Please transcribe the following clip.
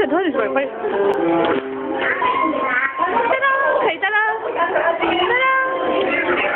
快点出来，快点！哒啦，可以哒啦，哒啦。